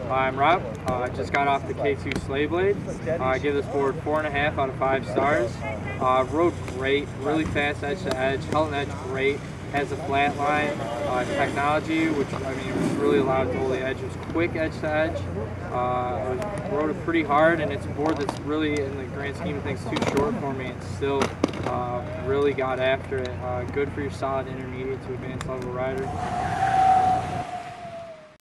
I'm Rob. I just got off the K2 Slayblade. I give this board 4.5 out of 5 stars. Rode great, really fast edge to edge, held an edge great, has a flat line, technology, which I mean was really allowed to hold the edge. It was quick edge to edge. Rode it pretty hard, and it's a board that's really, in the grand scheme of things, too short for me, and still really got after it. Good for your solid intermediate to advanced level rider.